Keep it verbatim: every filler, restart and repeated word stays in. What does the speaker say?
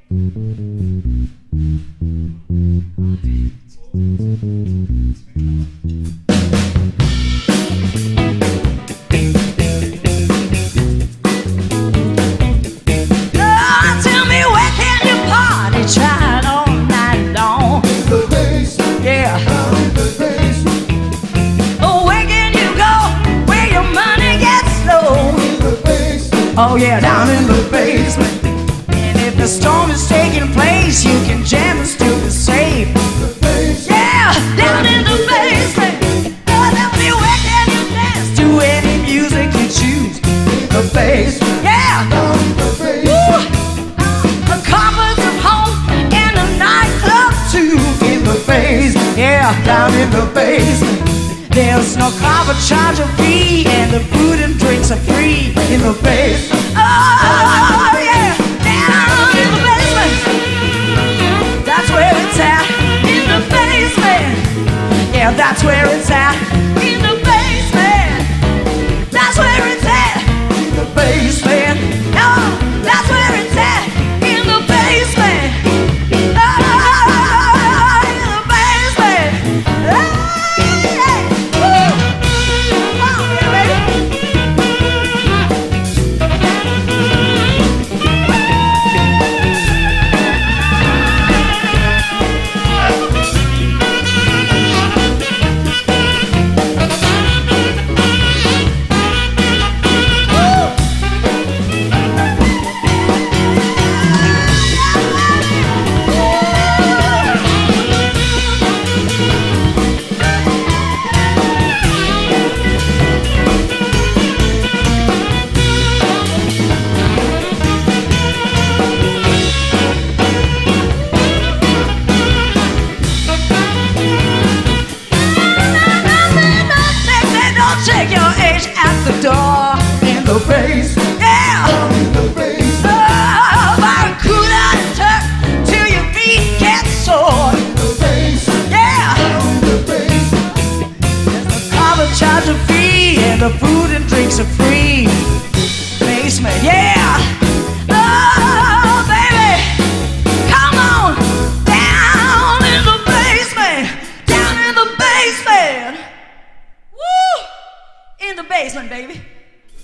Oh yeah, down in the basement. And if the storm is taking place, you can jam and still be safe. Yeah, down in the basement. Oh, tell me where can you dance to any music you choose? The basement. Yeah, down in the basement. The comforts of home and the nightclub too. In the basement. Yeah, down in the basement. There's no cover charge or fee, and the food and drinks are free in the basement.